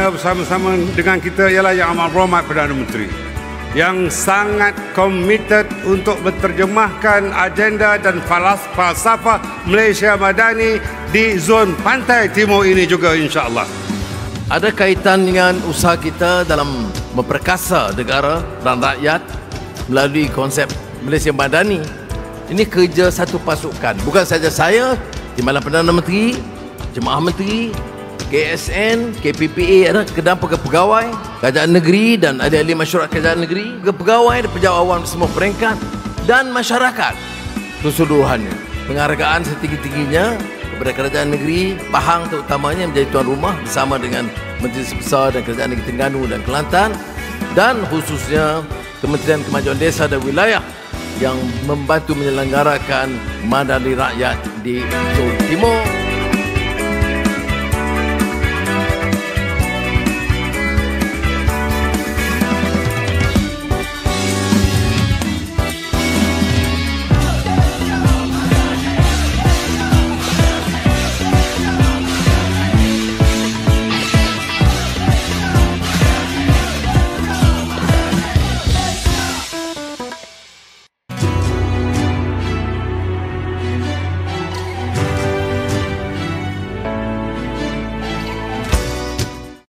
berada bersama-sama dengan kita ialah Yang Amat Berhormat Perdana Menteri, yang sangat komited untuk menterjemahkan agenda dan falsafah Malaysia Madani di zon Pantai Timur ini juga, insya-Allah. Ada kaitan dengan usaha kita dalam memperkasa negara dan rakyat melalui konsep Malaysia Madani. Ini kerja satu pasukan, bukan saja saya, Timbalan Perdana Menteri, Jemaah Menteri, KSN, KPPA, ada pegawai kerajaan negeri dan ahli-ahli masyarakat kerajaan negeri, pegawai dan pejabat awam semua peringkat dan masyarakat keseluruhannya. Penghargaan setinggi-tingginya kepada kerajaan negeri Pahang terutamanya menjadi tuan rumah bersama dengan Menteri Sebesar dan Kerajaan Negeri Terengganu dan Kelantan, dan khususnya Kementerian Kemajuan Desa dan Wilayah yang membantu menyelenggarakan MADANI Rakyat di Zon Timur.